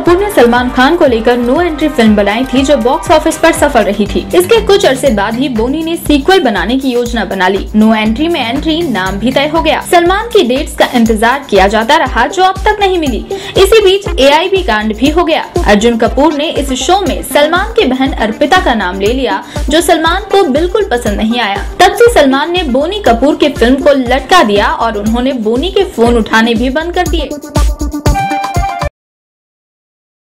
कपूर ने सलमान खान को लेकर नो एंट्री फिल्म बनाई थी जो बॉक्स ऑफिस पर सफल रही थी। इसके कुछ अरसे बाद ही बोनी ने सीक्वल बनाने की योजना बना ली। नो एंट्री में एंट्री नाम भी तय हो गया। सलमान की डेट्स का इंतजार किया जाता रहा जो अब तक नहीं मिली। इसी बीच AIB कांड भी हो गया। अर्जुन कपूर ने इस शो में सलमान की बहन अर्पिता का नाम ले लिया जो सलमान को बिल्कुल पसंद नहीं आया। तब से सलमान ने बोनी कपूर की फिल्म को लटका दिया और उन्होंने बोनी के फोन उठाने भी बंद कर दिए।